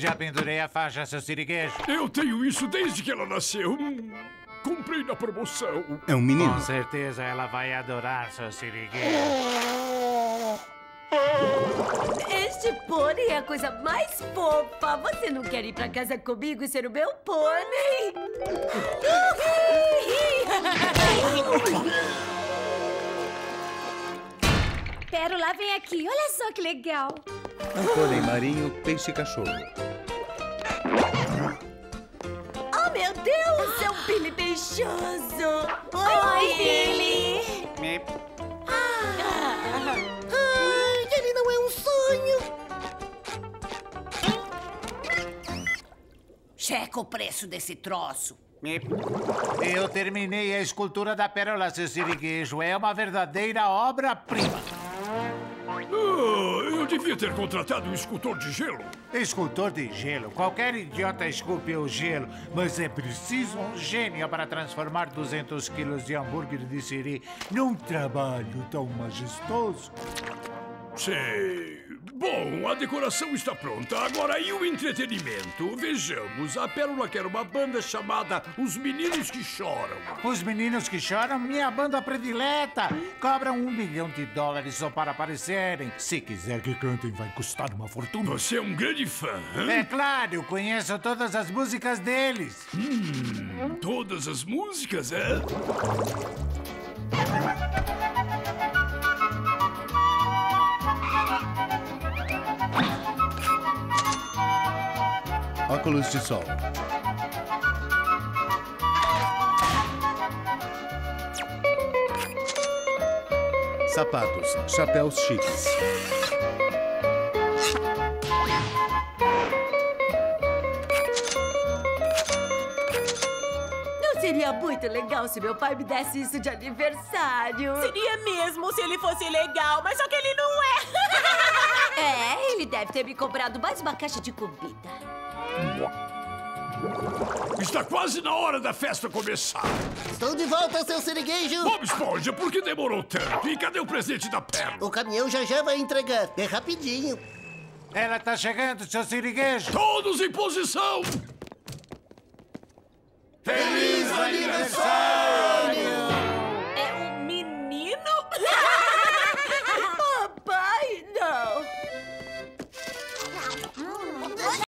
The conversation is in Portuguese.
Já pendurei a faixa, seu siriguejo? Eu tenho isso desde que ela nasceu. Comprei na promoção. É um menino. Com certeza ela vai adorar, seu siriguejo. Este pônei é a coisa mais fofa. Você não quer ir pra casa comigo e ser o meu pônei? Pérola, vem aqui. Olha só que legal. Pônei marinho, peixe cachorro. Oh, meu Deus! É um Billy beijoso! Oi, Billy! Ele não é um sonho! Checa o preço desse troço. Eu terminei a escultura da pérola, seu siriguejo. É uma verdadeira obra-prima. Eu devia ter contratado um escultor de gelo. Escultor de gelo. Qualquer idiota esculpe o gelo. Mas é preciso um gênio para transformar 200 quilos de hambúrguer de siri num trabalho tão majestoso. Sei. Bom, a decoração está pronta. Agora, e o entretenimento? Vejamos, a Pérola quer uma banda chamada Os Meninos que Choram. Os Meninos que Choram, minha banda predileta. Cobram $1 milhão só para aparecerem. Se quiser que cantem, vai custar uma fortuna. Você é um grande fã, hein? É claro, conheço todas as músicas deles. Todas as músicas, é? Óculos de sol. Sapatos, chapéus chiques. Não seria muito legal se meu pai me desse isso de aniversário? Seria mesmo se ele fosse legal, mas só que ele não é. É, ele deve ter me comprado mais uma caixa de comida. Está quase na hora da festa começar. Estou de volta, seu siriguejo! Bob Esponja, por que demorou tanto? E cadê o presente da Pérola? O caminhão já vai entregar. É rapidinho. Ela tá chegando, seu siriguejo. Todos em posição! Feliz aniversário!